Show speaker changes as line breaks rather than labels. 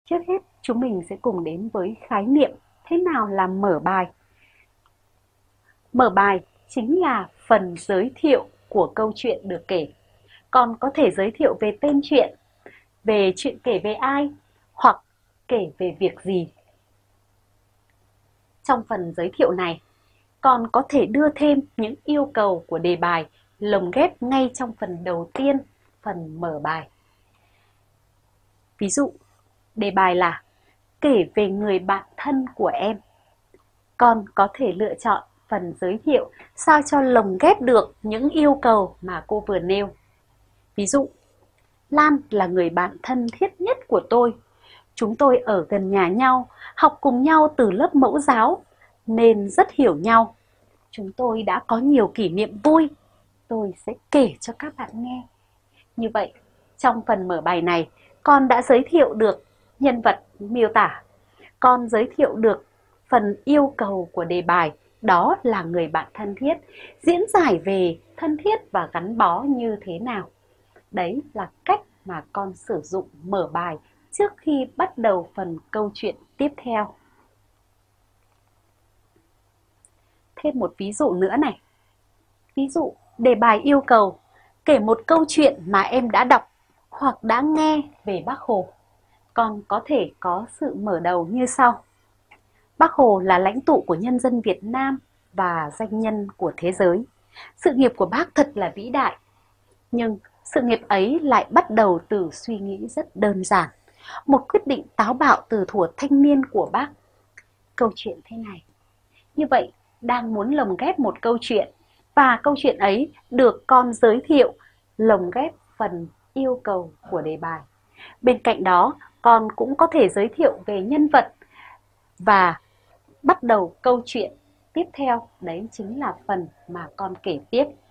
Trước hết, chúng mình sẽ cùng đến với khái niệm thế nào là mở bài. Mở bài chính là phần giới thiệu của câu chuyện được kể. Còn có thể giới thiệu về tên chuyện, về chuyện kể về ai, hoặc kể về việc gì. Trong phần giới thiệu này, còn có thể đưa thêm những yêu cầu của đề bài lồng ghép ngay trong phần đầu tiên, phần mở bài. Ví dụ, đề bài là kể về người bạn thân của em. Con có thể lựa chọn phần giới thiệu sao cho lồng ghép được những yêu cầu mà cô vừa nêu. Ví dụ, Lan là người bạn thân thiết nhất của tôi. Chúng tôi ở gần nhà nhau, học cùng nhau từ lớp mẫu giáo, nên rất hiểu nhau. Chúng tôi đã có nhiều kỷ niệm vui. Tôi sẽ kể cho các bạn nghe. Như vậy, trong phần mở bài này, con đã giới thiệu được nhân vật miêu tả. Con giới thiệu được phần yêu cầu của đề bài, đó là người bạn thân thiết, diễn giải về thân thiết và gắn bó như thế nào. Đấy là cách mà con sử dụng mở bài trước khi bắt đầu phần câu chuyện tiếp theo. Thêm một ví dụ nữa này. Ví dụ, đề bài yêu cầu kể một câu chuyện mà em đã đọc hoặc đã nghe về Bác Hồ. Con có thể có sự mở đầu như sau. Bác Hồ là lãnh tụ của nhân dân Việt Nam và danh nhân của thế giới. Sự nghiệp của Bác thật là vĩ đại. Nhưng sự nghiệp ấy lại bắt đầu từ suy nghĩ rất đơn giản. Một quyết định táo bạo từ thuở thanh niên của Bác. Câu chuyện thế này. Như vậy, đang muốn lồng ghép một câu chuyện. Và câu chuyện ấy được con giới thiệu, lồng ghép phần yêu cầu của đề bài. Bên cạnh đó, con cũng có thể giới thiệu về nhân vật và bắt đầu câu chuyện tiếp theo, đấy chính là phần mà con kể tiếp.